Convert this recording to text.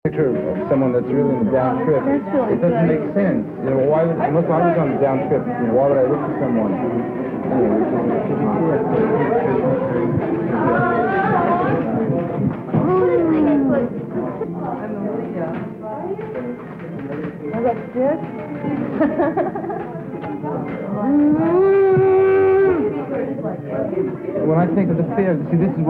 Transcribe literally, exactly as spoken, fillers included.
Picture of someone that's really in a down trip. That's really it doesn't good. make sense. You know, why would unless I was on a down trip, you know, why would I look for someone? Anyway, which is, did you see that? Oh, that's good. When I think of the fair, see, this is